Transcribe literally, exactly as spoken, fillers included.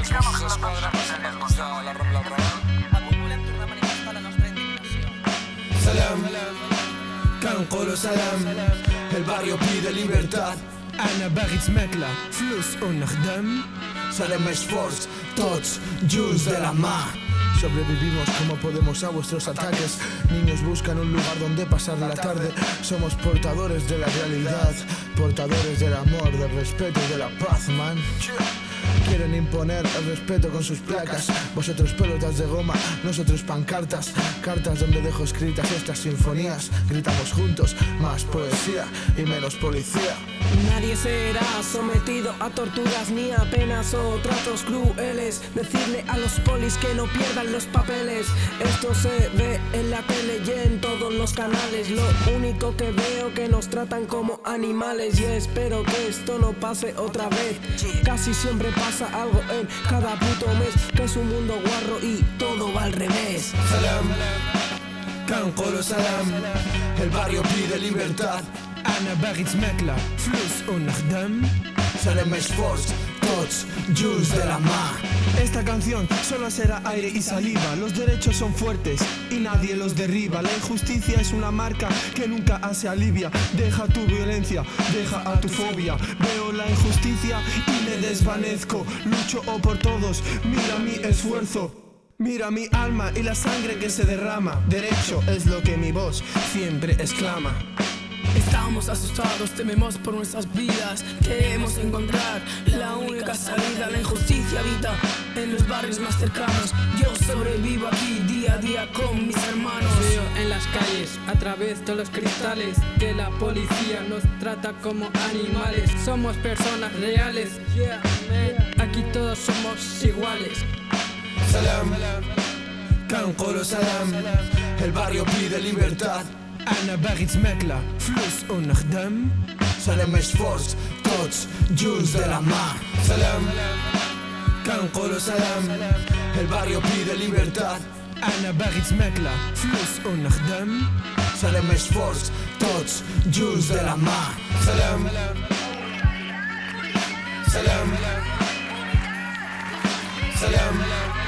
els Mossos d'Esquadra passen per posar la Rambla Brava. Avui volem tornar a manifestar la nostra indignació. Salam, كان نقولوا سلام. El barrio pide libertad. أنا باغي تماكلة فلوس ونخدم. Serem més forts, tots junts de la mà. Sobrevivimos como podemos a vuestros ataques. Niños buscan un lugar donde pasar la tarde. Somos portadores de la realidad, portadores del amor, del respeto y de la paz, man. Quieren imponer el respeto con sus placas. Vosotros pelotas de goma, nosotros pancartas. Cartas donde dejo escritas estas sinfonías. Gritamos juntos, más poesía y menos policía. Nadie será sometido a torturas ni a penas o tratos crueles. Decirle a los polis que no pierdan los papeles. Esto se ve en la tele y en todos los canales. Lo único que veo que nos tratan como animales. Y espero que esto no pase otra vez. Casi siempre pasa algo en cada puto mes. Que es un mundo guarro y todo va al revés. Salam, كان نقولوا سلام. El barrio pide libertad. أنا باغي تماكلة فلوس ونخدم. Serem més forts, tots junts de la mà. Esta canción solo será aire y saliva. Los derechos son fuertes y nadie los derriba. La injusticia es una marca que nunca se alivia. Deja tu violencia, deja a tu fobia. Veo la injusticia y me desvanezco. Lucho por todos, mira mi esfuerzo. Mira mi alma y la sangre que se derrama. Derecho es lo que mi voz siempre exclama. Estamos asustados, tememos por nuestras vidas. Queremos encontrar la única salida. La injusticia habita en los barrios más cercanos. Yo sobrevivo aquí día a día con mis hermanos. Veo en las calles, a través de los cristales, que la policía nos trata como animales. Somos personas reales, yeah, man. Aquí todos somos iguales. Salam, كان نقولوا سلام. El barrio pide libertad. أنا باغي تماكلة فلوس ونخدم. Serem més forts, tots junts de la mà. Salam, كان نقولوا سلام. El barrio pide libertad. أنا باغي تماكلة فلوس ونخدم. Serem més forts, tots junts de la mà. Salam, salam, salam.